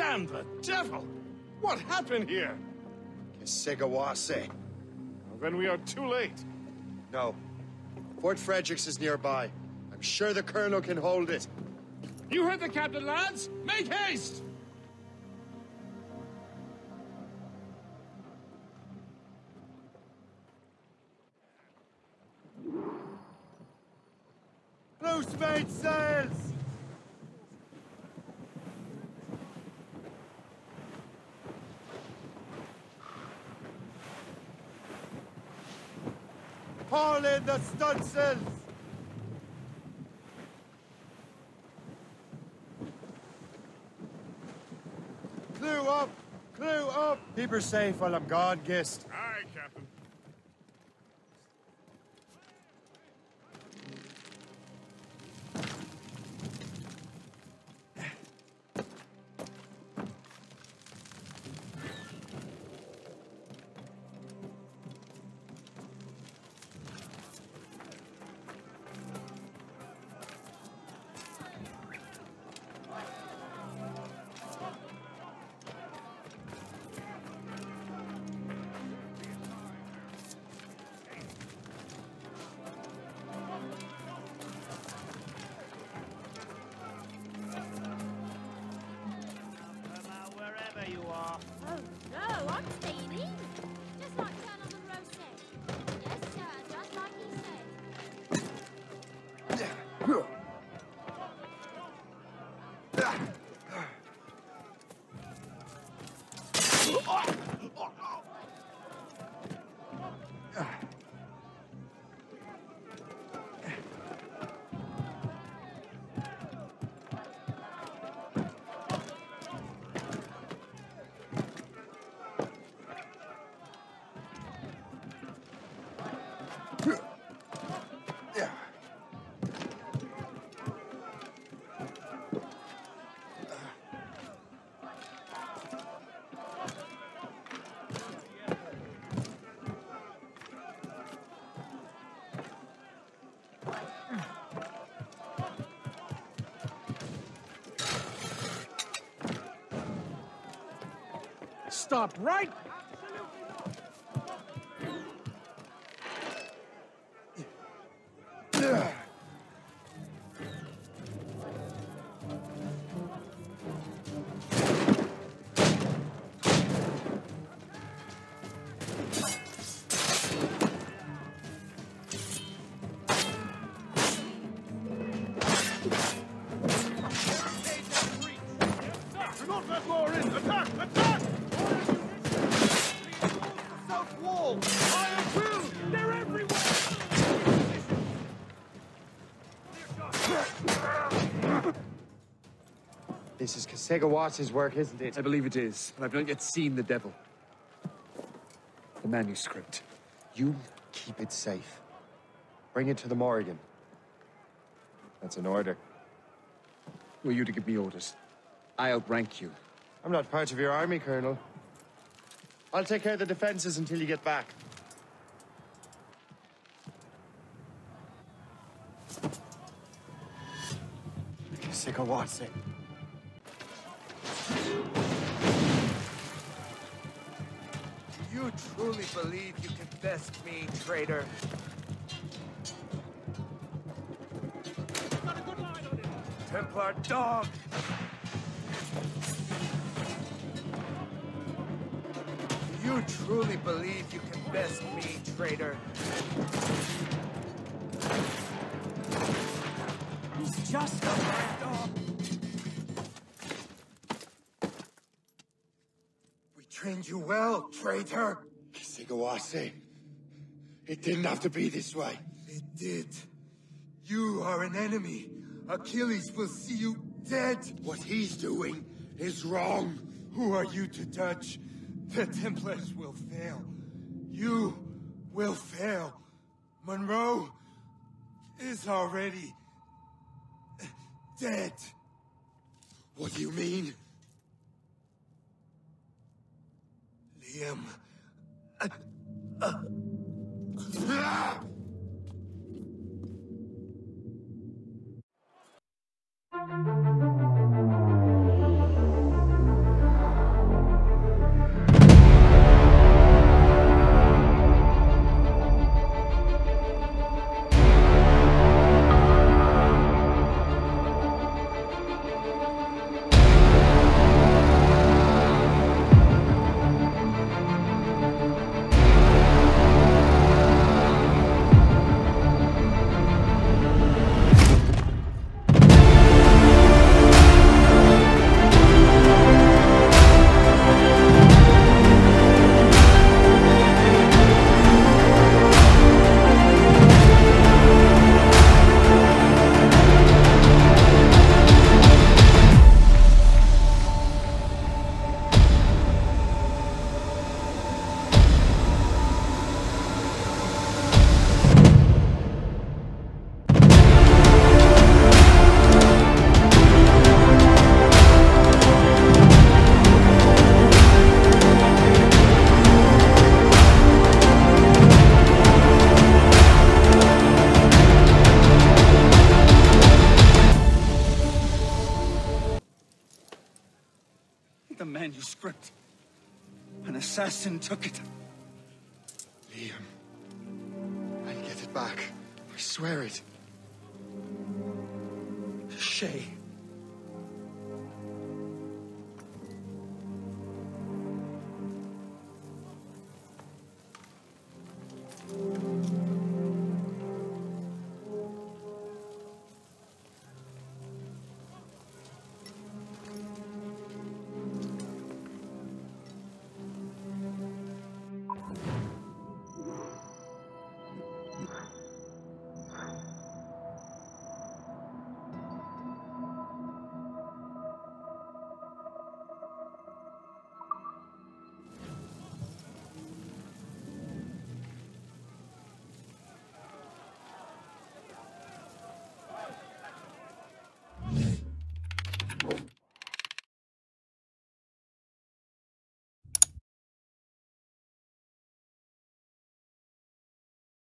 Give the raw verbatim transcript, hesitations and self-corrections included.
Damn the devil! What happened here? Kesegawase. Well, then we are too late. No. Fort Fredericks is nearby. I'm sure the Colonel can hold it. You heard the captain, lads! Make haste! Loose made sails! Haul in the stunsails! Clew up! Clew up! Keep her safe while I'm gone, Gist. Aye, Captain. Stop right! This is Kesegawase's work, isn't it? I believe it is, but I've not yet seen the devil. The manuscript. You keep it safe. Bring it to the Morrigan. That's an order. Were you to give me orders? I outrank you. I'm not part of your army, Colonel. I'll take care of the defenses until you get back. Kesegawase. You truly believe you can best me, traitor? Got a good line on it. Templar dog! You truly believe you can best me, traitor? He's just a mad dog. We trained you well, traitor. Kesegawase. It didn't have to be this way. It did. You are an enemy. Achilles will see you dead. What he's doing is wrong. Who are you to judge? The Templars will fail. You will fail. Monroe is already dead. What do you mean? Liam. Uh, uh. Ah! manuscript. An assassin took it. Liam. I'll get it back. I swear it. Shay.